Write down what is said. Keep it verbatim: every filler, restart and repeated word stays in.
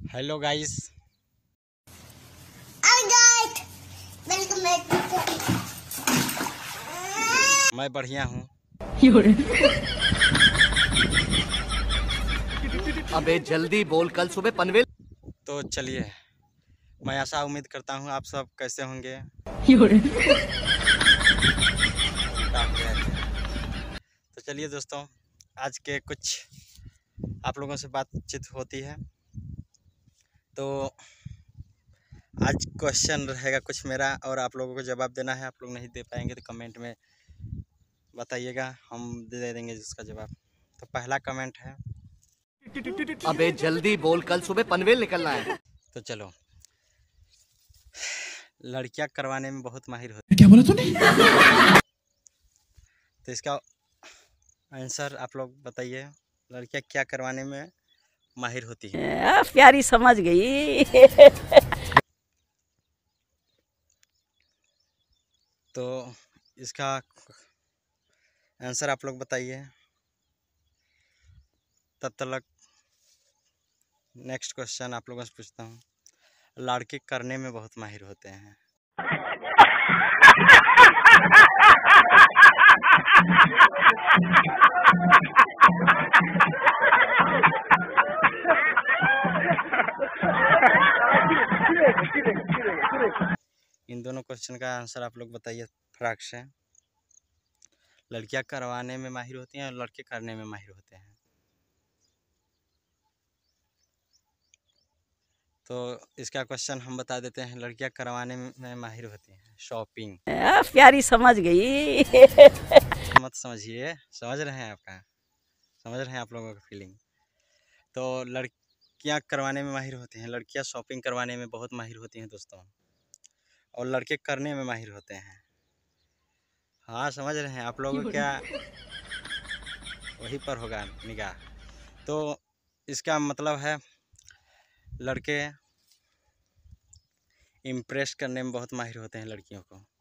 Hello guys, welcome back. मैं बढ़िया हूँ। अबे जल्दी बोल, कल सुबह पनवेल। तो चलिए, मैं आशा उम्मीद करता हूँ आप सब कैसे होंगे। उल्टा हो गया क्या? तो चलिए दोस्तों, आज के कुछ आप लोगों से बातचीत होती है। तो आज क्वेश्चन रहेगा कुछ मेरा और आप लोगों को जवाब देना है। आप लोग नहीं दे पाएंगे तो कमेंट में बताइएगा, हम दे देंगे इसका जवाब। तो पहला कमेंट है, अबे जल्दी बोल, कल सुबह पनवेल निकलना है। तो चलो, लड़कियां करवाने में बहुत माहिर होती। क्या बोला तूने? तो इसका आंसर आप लोग बताइए, लड़कियां क्या करवाने में माहिर होती है। आ, प्यारी समझ गई। तो इसका आंसर आप लोग बताइए। तब तक नेक्स्ट क्वेश्चन आप लोगों से पूछता हूँ, लड़के करने में बहुत माहिर होते हैं। इन दोनों क्वेश्चन का आंसर आप लोग बताइए फटाक से। लड़कियां करवाने में माहिर होती हैं और लड़के करने में माहिर होते हैं। तो इसका क्वेश्चन हम बता देते हैं, लड़कियां करवाने में माहिर होती हैं शॉपिंग। आ, प्यारी समझ गई। मत समझिए, समझ रहे हैं आपका, समझ रहे हैं आप लोगों का फीलिंग। तो लड़कियां करवाने में माहिर होती हैं, लड़कियां शॉपिंग करवाने में बहुत माहिर होती हैं दोस्तों, और लड़के करने में माहिर होते हैं। हाँ, समझ रहे हैं आप लोगों को, क्या वहीं पर होगा निगाह। तो इसका मतलब है लड़के इम्प्रेस करने में बहुत माहिर होते हैं लड़कियों को।